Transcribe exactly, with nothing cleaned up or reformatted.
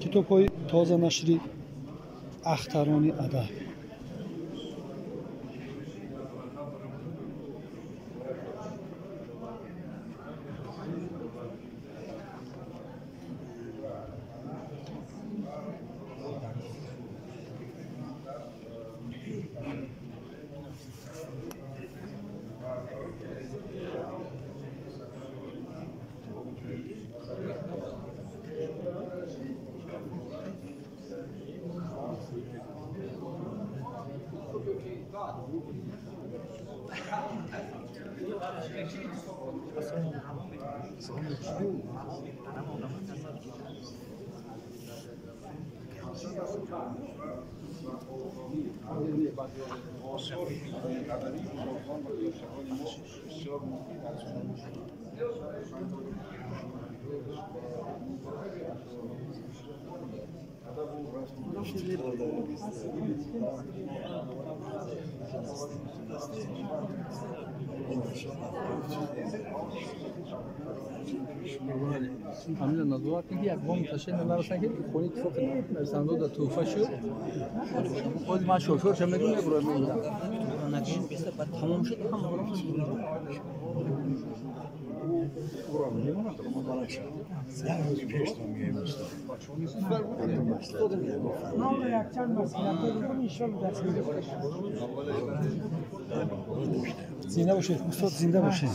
китобҳои тоза нашри ахтарони адаб. همین نظرات که یک بام تشین نرسن که خونی تو فکر نرسن دو تا توفه شد خود ما شوفر شم میگم برو میگم نکشین بیست بعد تمام شد هم برام برو میگم ما بالا شد زیاد پیش تو میگم ما یک چند مسئله داریم ان شاء الله دست میدیم زنده باشید استاد زنده باشید